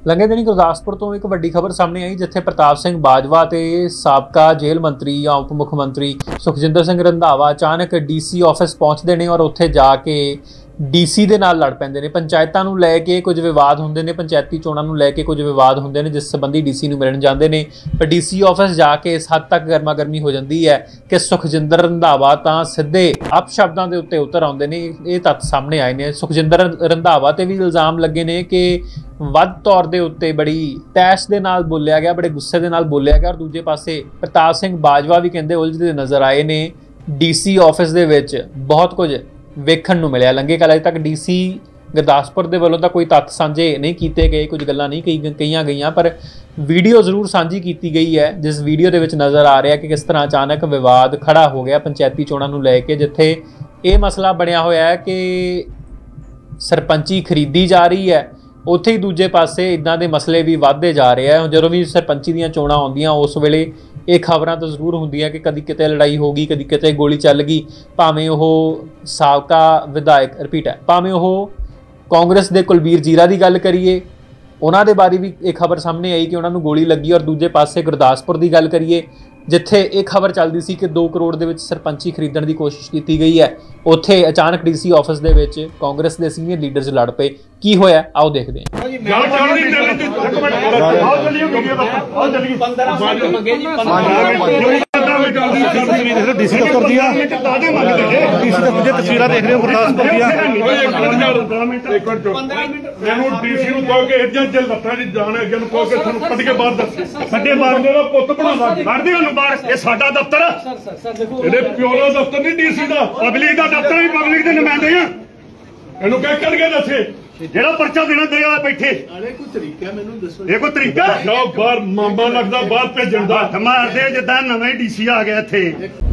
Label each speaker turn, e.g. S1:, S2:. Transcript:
S1: ਲੰਘੇ ਦਿਨੀ ਗੁਰਦਾਸਪੁਰ ਤੋਂ ਇੱਕ ਵੱਡੀ ਖਬਰ ਸਾਹਮਣੇ ਆਈ ਜਿੱਥੇ ਪ੍ਰਤਾਪ ਸਿੰਘ ਬਾਜਵਾ ਤੇ ਸਾਬਕਾ ਜੇਲ੍ਹ ਮੰਤਰੀ ਜਾਂ ਉਪ ਮੁੱਖ ਮੰਤਰੀ ਸੁਖਜਿੰਦਰ ਸਿੰਘ ਰੰਧਾਵਾ ਅਚਾਨਕ ਡੀਸੀ ਆਫਿਸ ਪਹੁੰਚਦੇ ਨੇ ਔਰ ਉੱਥੇ ਜਾ ਕੇ ਡੀਸੀ ਦੇ ਨਾਲ ਲੜ ਪੈਂਦੇ ਨੇ। ਪੰਚਾਇਤਾਂ ਨੂੰ ਲੈ ਕੇ ਕੁਝ ਵਿਵਾਦ ਹੁੰਦੇ ਨੇ, ਪੰਚਾਇਤੀ ਚੋਣਾਂ ਨੂੰ ਲੈ ਕੇ ਕੁਝ ਵਿਵਾਦ ਹੁੰਦੇ ਨੇ ਜਿਸ ਸੰਬੰਧੀ ਡੀਸੀ ਨੂੰ ਮਿਲਣ ਜਾਂਦੇ ਨੇ। ਪਰ ਡੀਸੀ ਆਫਿਸ ਜਾ ਕੇ ਇਸ ਹੱਦ ਤੱਕ ਗਰਮਾ ਗਰਮੀ ਹੋ ਜਾਂਦੀ ਹੈ ਕਿ ਸੁਖਜਿੰਦਰ ਰੰਧਾਵਾ ਤਾਂ ਸਿੱਧੇ ਅਪਸ਼ਬਦਾਂ ਦੇ ਉੱਤੇ ਉਤਰ ਆਉਂਦੇ ਨੇ। ਇਹ ਤੱਥ ਸਾਹਮਣੇ ਆਏ ਨੇ। ਸੁਖਜਿੰਦਰ ਰੰਧਾਵਾ ਤੇ ਵੀ ਇਲਜ਼ਾਮ ਲੱਗੇ ਨੇ ਕਿ ਵੱਧ ਤੌਰ ਦੇ ਉੱਤੇ ਬੜੀ ਤੈਸ਼ ਦੇ ਨਾਲ ਬੋਲਿਆ ਗਿਆ, ਬੜੇ ਗੁੱਸੇ ਦੇ ਨਾਲ ਬੋਲਿਆ ਗਿਆ। ਔਰ ਦੂਜੇ ਪਾਸੇ ਪ੍ਰਤਾਪ ਸਿੰਘ ਬਾਜਵਾ ਵੀ ਕਹਿੰਦੇ ਉਲਝਦੇ ਨਜ਼ਰ ਆਏ ਨੇ। ਡੀਸੀ ਆਫਿਸ ਦੇ ਵਿੱਚ ਬਹੁਤ ਕੁਝ ਵੇਖਣ ਨੂੰ ਮਿਲਿਆ। ਲੰਘੇ ਕੱਲ੍ਹ ਅਜੇ ਤੱਕ ਡੀਸੀ ਗੁਰਦਾਸਪੁਰ ਦੇ ਵੱਲੋਂ ਤਾਂ ਕੋਈ ਤੱਥ ਸਾਂਝੇ ਨਹੀਂ ਕੀਤੇ ਗਏ, ਕੁਝ ਗੱਲਾਂ ਨਹੀਂ ਕਹੀਆਂ ਗਈਆਂ, ਪਰ ਵੀਡੀਓ ਜ਼ਰੂਰ ਸਾਂਝੀ ਕੀਤੀ ਗਈ ਹੈ ਜਿਸ ਵੀਡੀਓ ਦੇ ਵਿੱਚ ਨਜ਼ਰ ਆ ਰਿਹਾ ਕਿ ਕਿਸ ਤਰ੍ਹਾਂ ਅਚਾਨਕ ਵਿਵਾਦ ਖੜਾ ਹੋ ਗਿਆ ਪੰਚਾਇਤੀ ਚੋਣਾਂ ਨੂੰ ਲੈ ਕੇ, ਜਿੱਥੇ ਇਹ ਮਸਲਾ ਬਣਿਆ ਹੋਇਆ ਹੈ ਕਿ ਸਰਪੰਚੀ ਖਰੀਦੀ ਜਾ ਰਹੀ ਹੈ, ਉੱਥੇ ਹੀ ਦੂਜੇ ਪਾਸੇ ਇੱਦਾਂ ਦੇ ਮਸਲੇ ਵੀ ਵੱਧਦੇ ਜਾ ਰਹੇ ਆ। ਜਦੋਂ ਵੀ ਸਰਪੰਚੀ ਦੀਆਂ ਚੋਣਾਂ ਆਉਂਦੀਆਂ ਉਸ ਵੇਲੇ ਇਹ ਖਬਰਾਂ ਤਾਂ ਜ਼ਰੂਰ ਹੁੰਦੀਆਂ ਕਿ ਕਦੀ ਕਿਤੇ ਲੜਾਈ ਹੋ ਗਈ, ਕਦੀ ਕਿਤੇ ਗੋਲੀ ਚੱਲ ਗਈ, ਭਾਵੇਂ ਉਹ ਸਾਬਕਾ ਵਿਧਾਇਕ ਭਾਵੇਂ ਉਹ ਕਾਂਗਰਸ ਦੇ ਕੁਲਬੀਰ ਜੀਰਾ ਦੀ ਗੱਲ ਕਰੀਏ, ਉਹਨਾਂ ਦੇ ਬਾਰੇ ਵੀ ਇਹ ਖਬਰ ਸਾਹਮਣੇ ਆਈ ਕਿ ਉਹਨਾਂ ਨੂੰ ਗੋਲੀ ਲੱਗੀ। ਔਰ ਦੂਜੇ ਪਾਸੇ ਗੁਰਦਾਸਪੁਰ ਦੀ ਗੱਲ ਕਰੀਏ ਜਿੱਥੇ ਇਹ ਖਬਰ ਚੱਲਦੀ ਸੀ ਕਿ 2 ਕਰੋੜ ਦੇ ਵਿੱਚ ਸਰਪੰਚੀ ਖਰੀਦਣ ਦੀ ਕੋਸ਼ਿਸ਼ ਕੀਤੀ ਗਈ ਹੈ, ਉੱਥੇ ਅਚਾਨਕ ਡੀਸੀ ਆਫਿਸ ਦੇ ਵਿੱਚ ਕਾਂਗਰਸ ਦੇ ਸੀਨੀਅਰ ਲੀਡਰਸ ਲੜ ਪਏ। ਕੀ ਹੋਇਆ ਆਓ ਦੇਖਦੇ ਹਾਂ।
S2: ਡੀਸੀ ਦਫ਼ਤਰ ਦੀਆਂ ਤਸਵੀਰਾਂ ਦੇਖ ਰਹੇ ਹੋ ਗੁਰਦਾਸਪੁਰ ਦੀਆਂ।
S3: ਮੈਨੂੰ ਡੀਸੀ ਨੂੰ ਕਹੋ ਕਿ ਇੱਦਾਂ ਜੇ ਲੱਤਾਂ ਦੀ ਜਾਣ ਅੱਗੇ ਨੂੰ ਕਹੋ ਕਿ ਤੁਹਾਨੂੰ ਕੱਢ ਕੇ ਬਾਹਰ ਦੱਸ ਸਾਡੇ ਮਾਰਨੇ ਦਾ ਪੁੱਤ ਬਣਾਵਾ ਕੱਢਦੇ ਉਹਨੂੰ ਬਾਹਰ। ਇਹ ਸਾਡਾ ਦਫ਼ਤਰ, ਇਹਦੇ ਪਿਓ ਦਾ ਦਫ਼ਤਰ ਨਹੀਂ ਡੀਸੀ ਦਾ, ਪਬਲਿਕ ਦਾ ਦਫ਼ਤਰ ਵੀ ਪਬਲਿਕ ਦੇ ਨੁਮਾਇੰਦੇ ਆ। ਇਹਨੂੰ ਕਹਿ ਕੱਢ ਕੇ ਦੱਸੇ ਜਿਹੜਾ ਪਰਚਾ ਦੇਣਾ ਦੇ ਆ ਬੈਠੇ।
S2: ਕੋਈ ਤਰੀਕਾ ਮੈਨੂੰ ਦੱਸੋ।
S3: ਇਹ ਕੋਈ ਤਰੀਕਾ ਜਾਓ ਬਾਹਰ, ਮਾਮਾ ਲੱਗਦਾ ਬਾਹਰ ਭੇਜਣ ਦਾ।
S2: ਹੱਥ ਮਾਰਦੇ ਜਿੱਦਾਂ ਨਵੇਂ ਡੀਸੀ ਆ ਗਿਆ ਇੱਥੇ।